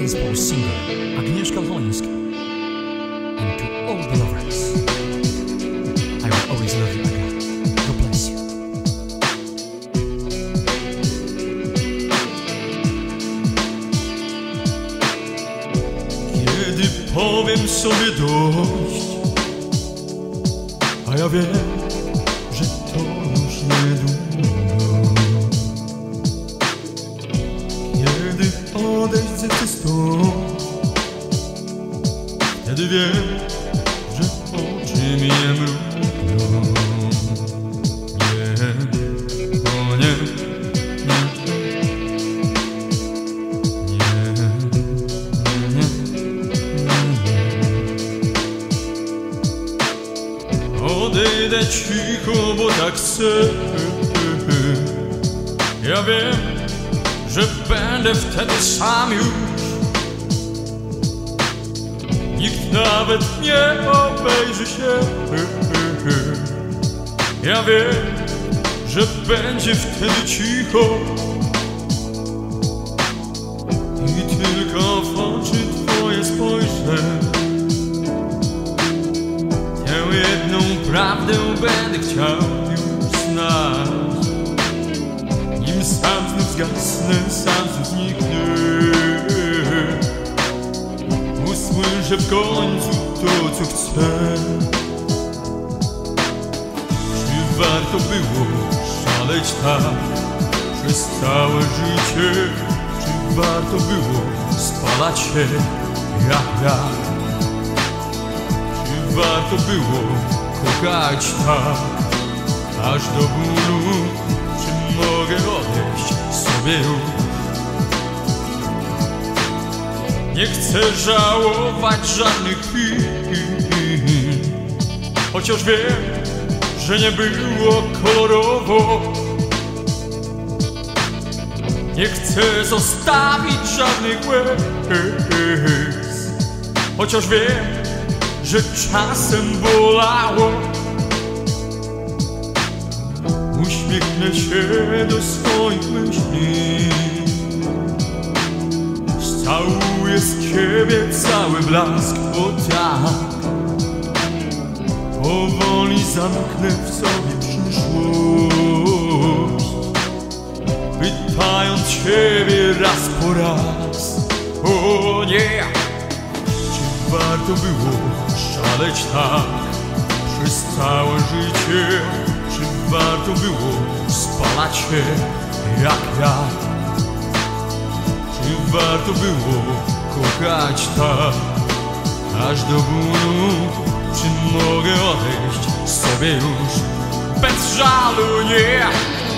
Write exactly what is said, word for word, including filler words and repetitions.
gospel singer Agnieszka Chylinska. And to all the lovers, I will always love you again. God bless you. Kiedy powiem sobie dość, a ja wiem, że to już niedługo. Kiedy odejść zechcę stąd, wtedy wiem, że oczy mnie mrugną. Nie, o nie, nie, nie, nie. Odejdę cicho, bo tak chcę. Ja wiem, że będę wtedy sam już. Nikt nawet nie obejrzy się. Ja wiem, że będzie wtedy cicho. I tylko w oczy twoje spojrzę. Tę jedną prawdę będę chciał już znać. Nim sam znów zgasnę, sam znów zniknę, usłyszę w końcu to, co chcę. Czy warto było szaleć tak przez całe życie? Czy warto było spalać się jak ja? Czy warto było kochać tak aż do bólu? Czy mogę odejść sobie już? Nie chcę żałować żadnych chwil, chociaż wiem, że nie było kolorowo. Nie chcę zostawić żadnych łez, chociaż wiem, że czasem bolało. Uśmiechnę się do swoich myśli, całuję z ciebie cały blask, bo tak powoli zamknę w sobie przyszłość, pytając ciebie raz po raz. O nie! Czy warto było szaleć tak przez całe życie? Czy warto było spalać się jak ja? Czy warto było kochać tak aż do bólu? Czy mogę odejść sobie już bez żalu? Nie!